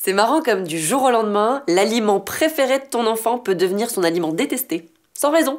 C'est marrant comme du jour au lendemain, l'aliment préféré de ton enfant peut devenir son aliment détesté. Sans raison.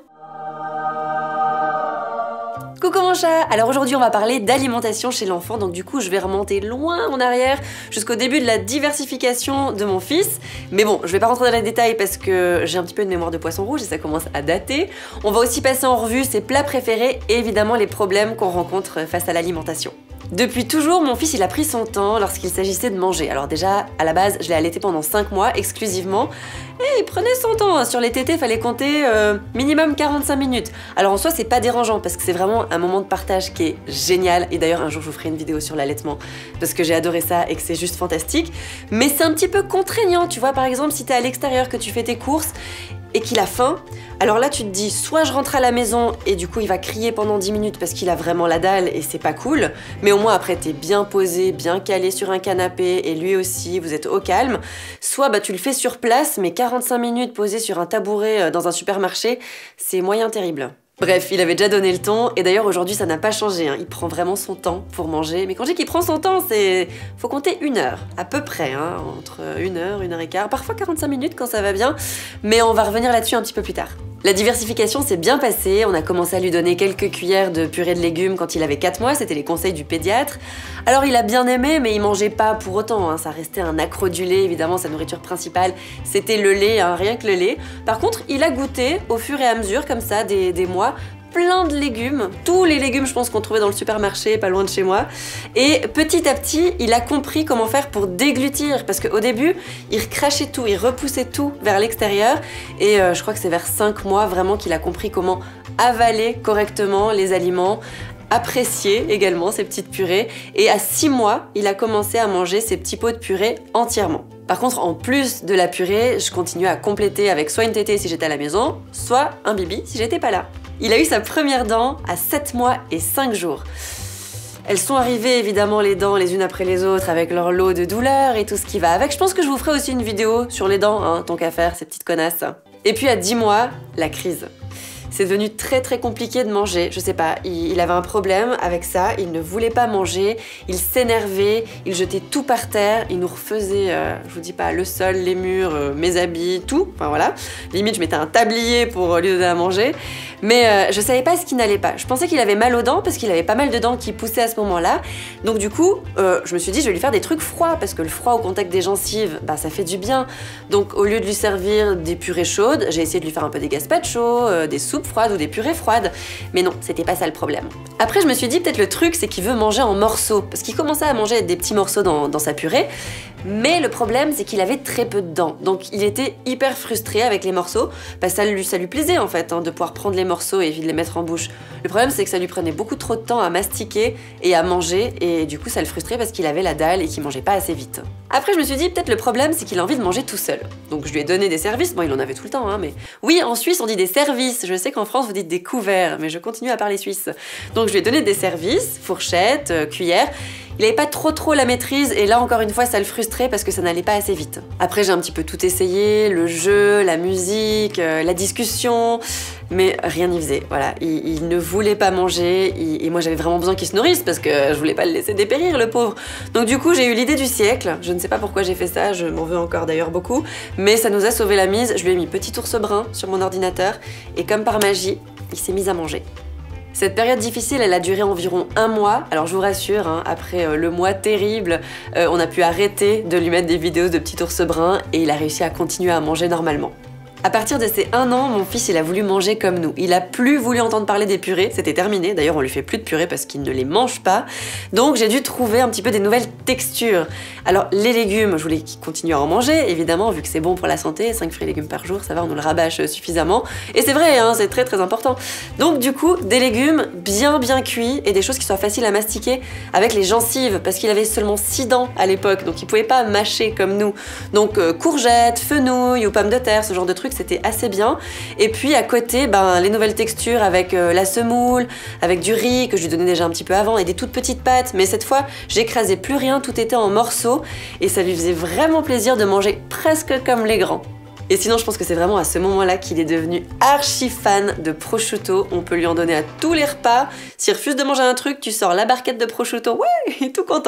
Coucou mon chat! Alors aujourd'hui on va parler d'alimentation chez l'enfant, donc du coup je vais remonter loin en arrière jusqu'au début de la diversification de mon fils. Mais bon, je vais pas rentrer dans les détails parce que j'ai un petit peu une mémoire de poisson rouge et ça commence à dater. On va aussi passer en revue ses plats préférés et évidemment les problèmes qu'on rencontre face à l'alimentation. Depuis toujours, mon fils il a pris son temps lorsqu'il s'agissait de manger. Alors déjà, à la base, je l'ai allaité pendant 5 mois exclusivement et il prenait son temps. Sur les tétés, fallait compter minimum 45 minutes. Alors en soi, c'est pas dérangeant parce que c'est vraiment un moment de partage qui est génial. Et d'ailleurs, un jour, je vous ferai une vidéo sur l'allaitement parce que j'ai adoré ça et que c'est juste fantastique. Mais c'est un petit peu contraignant, tu vois, par exemple, si t'es à l'extérieur, que tu fais tes courses et qu'il a faim, alors là tu te dis soit je rentre à la maison et du coup il va crier pendant 10 minutes parce qu'il a vraiment la dalle et c'est pas cool, mais au moins après t'es bien posé, bien calé sur un canapé et lui aussi, vous êtes au calme, soit bah tu le fais sur place mais 45 minutes posé sur un tabouret dans un supermarché, c'est moyen terrible. Bref, il avait déjà donné le ton, et d'ailleurs aujourd'hui ça n'a pas changé, hein. Il prend vraiment son temps pour manger, mais quand je dis qu'il prend son temps, c'est... faut compter 1 heure, à peu près, hein, entre 1 heure, 1 heure et quart, parfois 45 minutes quand ça va bien, mais on va revenir là-dessus un petit peu plus tard. La diversification s'est bien passée, on a commencé à lui donner quelques cuillères de purée de légumes quand il avait 4 mois, c'était les conseils du pédiatre. Alors il a bien aimé, mais il mangeait pas pour autant, hein. Ça restait un accro du lait, évidemment sa nourriture principale c'était le lait, hein, rien que le lait. Par contre, il a goûté au fur et à mesure, comme ça, des mois, plein de légumes, tous les légumes je pense qu'on trouvait dans le supermarché, pas loin de chez moi. Et petit à petit, il a compris comment faire pour déglutir, parce qu'au début, il recrachait tout, il repoussait tout vers l'extérieur. Et je crois que c'est vers 5 mois vraiment qu'il a compris comment avaler correctement les aliments, apprécier également ces petites purées. Et à 6 mois, il a commencé à manger ses petits pots de purée entièrement. Par contre, en plus de la purée, je continuais à compléter avec soit une tétée si j'étais à la maison, soit un bibi si j'étais pas là. Il a eu sa première dent à 7 mois et 5 jours. Elles sont arrivées évidemment les dents les unes après les autres avec leur lot de douleurs et tout ce qui va avec. Je pense que je vous ferai aussi une vidéo sur les dents, hein, tant qu'à faire, ces petites connasses. Et puis à 10 mois, la crise. C'est devenu très compliqué de manger, je sais pas, il avait un problème avec ça, il ne voulait pas manger, il s'énervait, il jetait tout par terre, il nous refaisait, je vous dis pas, le sol, les murs, mes habits, tout, enfin voilà. Limite je mettais un tablier pour lui donner à manger, mais je savais pas ce qui n'allait pas. Je pensais qu'il avait mal aux dents parce qu'il avait pas mal de dents qui poussaient à ce moment-là, donc du coup, je me suis dit je vais lui faire des trucs froids, parce que le froid au contact des gencives, bah ça fait du bien. Donc au lieu de lui servir des purées chaudes, j'ai essayé de lui faire un peu des gazpacho, des soupes froides ou des purées froides, mais non, c'était pas ça le problème. Après je me suis dit peut-être le truc c'est qu'il veut manger en morceaux, parce qu'il commençait à manger des petits morceaux dans sa purée, mais le problème c'est qu'il avait très peu de dents, donc il était hyper frustré avec les morceaux, parce que ça lui plaisait en fait, hein, de pouvoir prendre les morceaux et de les mettre en bouche. Le problème c'est que ça lui prenait beaucoup trop de temps à mastiquer et à manger, et du coup ça le frustrait parce qu'il avait la dalle et qu'il mangeait pas assez vite. Après je me suis dit peut-être le problème c'est qu'il a envie de manger tout seul, donc je lui ai donné des services, bon il en avait tout le temps, hein, mais oui en Suisse on dit des services, je sais qu'en France vous dites des couverts, mais je continue à parler suisse. Donc je lui ai donné des services, fourchette, cuillère. Il n'avait pas trop la maîtrise et là encore une fois ça le frustrait parce que ça n'allait pas assez vite. Après j'ai un petit peu tout essayé, le jeu, la musique, la discussion, mais rien n'y faisait. Voilà, il ne voulait pas manger et moi j'avais vraiment besoin qu'il se nourrisse parce que je voulais pas le laisser dépérir le pauvre. Donc du coup j'ai eu l'idée du siècle, je ne sais pas pourquoi j'ai fait ça, je m'en veux encore d'ailleurs beaucoup, mais ça nous a sauvé la mise. Je lui ai mis petit ours brun sur mon ordinateur et comme par magie, il s'est mis à manger. Cette période difficile, elle a duré environ 1 mois. Alors je vous rassure, hein, après le mois terrible, on a pu arrêter de lui mettre des vidéos de petit ours brun et il a réussi à continuer à manger normalement. À partir de ses 1 an, mon fils il a voulu manger comme nous. Il a plus voulu entendre parler des purées, c'était terminé. D'ailleurs on lui fait plus de purées parce qu'il ne les mange pas. Donc j'ai dû trouver un petit peu des nouvelles textures. Alors les légumes, je voulais qu'il continue à en manger, évidemment, vu que c'est bon pour la santé, 5 fruits et légumes par jour, ça va, on nous le rabâche suffisamment. Et c'est vrai, hein, c'est très important. Donc du coup, des légumes bien cuits et des choses qui soient faciles à mastiquer avec les gencives, parce qu'il avait seulement 6 dents à l'époque, donc il pouvait pas mâcher comme nous. Donc courgettes, fenouil ou pommes de terre, ce genre de trucs, c'était assez bien. Et puis à côté, les nouvelles textures avec la semoule, avec du riz que je lui donnais déjà un petit peu avant et des toutes petites pâtes, mais cette fois j'écrasais plus rien, tout était en morceaux et ça lui faisait vraiment plaisir de manger presque comme les grands. Et sinon je pense que c'est vraiment à ce moment-là qu'il est devenu archi fan de prosciutto. On peut lui en donner à tous les repas. S'il refuse de manger un truc, tu sors la barquette de prosciutto, ouais, il est tout content.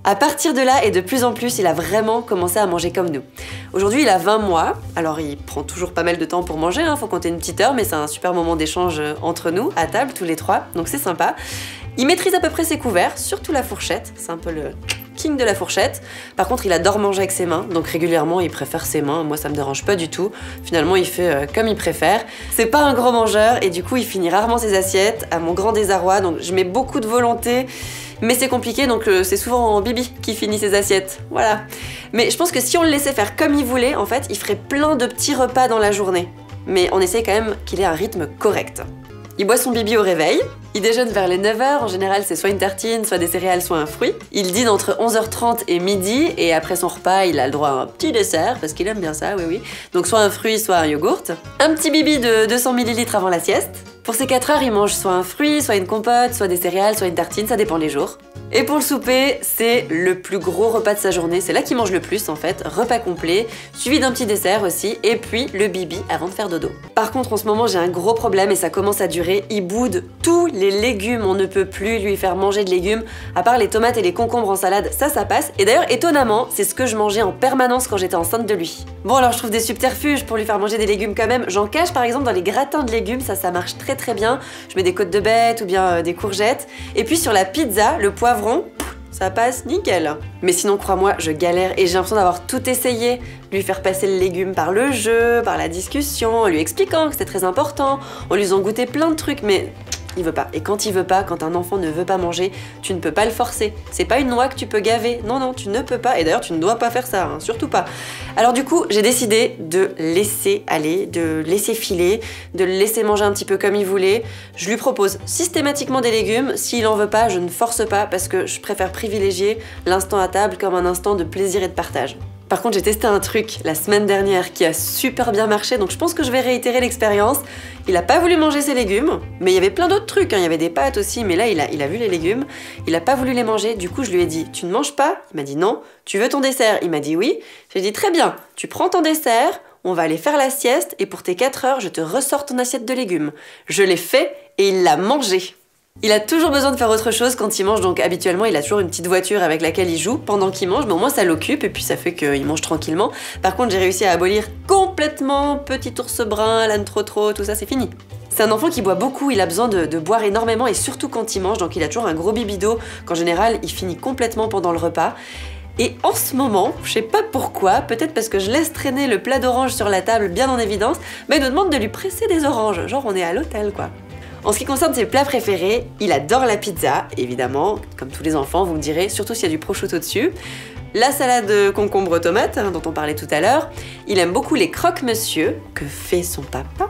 À partir de là et de plus en plus, il a vraiment commencé à manger comme nous. Aujourd'hui, il a 20 mois, alors il prend toujours pas mal de temps pour manger, faut compter une petite heure, mais c'est un super moment d'échange entre nous, à table, tous les trois, donc c'est sympa. Il maîtrise à peu près ses couverts, surtout la fourchette, c'est un peu le king de la fourchette. Par contre, il adore manger avec ses mains, donc régulièrement, il préfère ses mains. Moi, ça me dérange pas du tout. Finalement, il fait comme il préfère. C'est pas un gros mangeur et du coup, il finit rarement ses assiettes, à mon grand désarroi. Donc, je mets beaucoup de volonté, mais c'est compliqué, donc c'est souvent Bibi qui finit ses assiettes. Voilà. Mais je pense que si on le laissait faire comme il voulait, en fait, il ferait plein de petits repas dans la journée. Mais on essaye quand même qu'il ait un rythme correct. Il boit son bibi au réveil, il déjeune vers les 9h, en général c'est soit une tartine, soit des céréales, soit un fruit. Il dîne entre 11h30 et midi, et après son repas, il a le droit à un petit dessert, parce qu'il aime bien ça, oui. Donc soit un fruit, soit un yogourt. Un petit bibi de 200 ml avant la sieste. Pour ces 4 heures, il mange soit un fruit, soit une compote, soit des céréales, soit une tartine, ça dépend les jours. Et pour le souper, c'est le plus gros repas de sa journée, c'est là qu'il mange le plus en fait, repas complet, suivi d'un petit dessert aussi, et puis le bibi avant de faire dodo. Par contre, en ce moment, j'ai un gros problème et ça commence à durer, il boude tous les légumes, on ne peut plus lui faire manger de légumes, à part les tomates et les concombres en salade, ça passe. Et d'ailleurs, étonnamment, c'est ce que je mangeais en permanence quand j'étais enceinte de lui. Bon, alors je trouve des subterfuges pour lui faire manger des légumes quand même, j'en cache par exemple dans les gratins de légumes, ça marche très bien, je mets des côtes de bête ou bien des courgettes, et puis sur la pizza, le poivron, ça passe nickel. Mais sinon, crois-moi, je galère et j'ai l'impression d'avoir tout essayé. Lui faire passer le légume par le jeu, par la discussion, en lui expliquant que c'était très important, en lui faisant goûter plein de trucs, mais il veut pas. Et quand il veut pas, quand un enfant ne veut pas manger, tu ne peux pas le forcer. C'est pas une noix que tu peux gaver. Non, tu ne peux pas. Et d'ailleurs, tu ne dois pas faire ça, surtout pas. Alors du coup, j'ai décidé de laisser aller, de laisser filer, de le laisser manger un petit peu comme il voulait. Je lui propose systématiquement des légumes. S'il en veut pas, je ne force pas parce que je préfère privilégier l'instant à table comme un instant de plaisir et de partage. Par contre, j'ai testé un truc la semaine dernière qui a super bien marché, donc je pense que je vais réitérer l'expérience. Il a pas voulu manger ses légumes, mais il y avait plein d'autres trucs, il y avait des pâtes aussi, mais là il a vu les légumes, il a pas voulu les manger, du coup je lui ai dit « Tu ne manges pas ?» Il m'a dit « Non. Tu veux ton dessert ?» Il m'a dit « Oui. » J'ai dit « Très bien, tu prends ton dessert, on va aller faire la sieste, et pour tes 4 heures, je te ressors ton assiette de légumes. » Je l'ai fait, et il l'a mangé. Il a toujours besoin de faire autre chose quand il mange, donc habituellement il a toujours une petite voiture avec laquelle il joue pendant qu'il mange, mais au moins ça l'occupe et puis ça fait qu'il mange tranquillement. Par contre, j'ai réussi à abolir complètement petit ours brun, l'âne trop, tout ça, c'est fini. C'est un enfant qui boit beaucoup, il a besoin de boire énormément et surtout quand il mange, donc il a toujours un gros bibido qu'en général il finit complètement pendant le repas. Et en ce moment, je sais pas pourquoi, peut-être parce que je laisse traîner le plat d'oranges sur la table bien en évidence, mais il nous demande de lui presser des oranges, genre on est à l'hôtel quoi. En ce qui concerne ses plats préférés, il adore la pizza, évidemment, comme tous les enfants, vous me direz, surtout s'il y a du prosciutto dessus. La salade concombre-tomate, dont on parlait tout à l'heure. Il aime beaucoup les croque-monsieur, que fait son papa.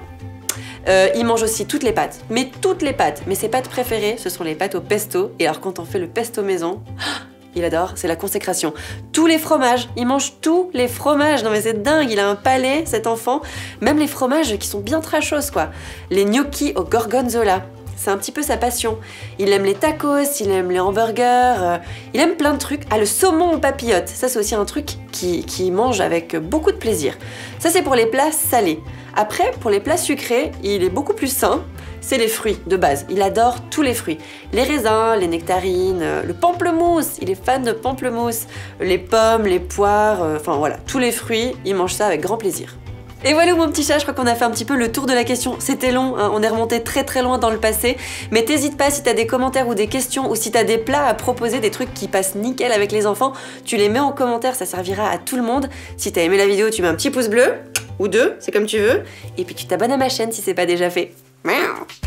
Il mange aussi toutes les pâtes, mais toutes les pâtes. Mais ses pâtes préférées, ce sont les pâtes au pesto. Et alors quand on fait le pesto maison, il adore, c'est la consécration. Tous les fromages, il mange tous les fromages. Non mais c'est dingue, il a un palais, cet enfant. Même les fromages qui sont bien trashos, quoi. Les gnocchis au gorgonzola, c'est un petit peu sa passion. Il aime les tacos, il aime les hamburgers, il aime plein de trucs. Ah, le saumon aux papillotes, ça c'est aussi un truc qu'il mange avec beaucoup de plaisir. Ça c'est pour les plats salés. Après, pour les plats sucrés, il est beaucoup plus sain. C'est les fruits de base, il adore tous les fruits. Les raisins, les nectarines, le pamplemousse, il est fan de pamplemousse, les pommes, les poires, enfin voilà, tous les fruits, il mange ça avec grand plaisir. Et voilà mon petit chat, je crois qu'on a fait un petit peu le tour de la question. C'était long, on est remonté très loin dans le passé, mais t'hésites pas si t'as des commentaires ou des questions ou si t'as des plats à proposer, des trucs qui passent nickel avec les enfants, tu les mets en commentaire, ça servira à tout le monde. Si t'as aimé la vidéo, tu mets un petit pouce bleu, ou 2, c'est comme tu veux, et puis tu t'abonnes à ma chaîne si c'est pas déjà fait. Miaou.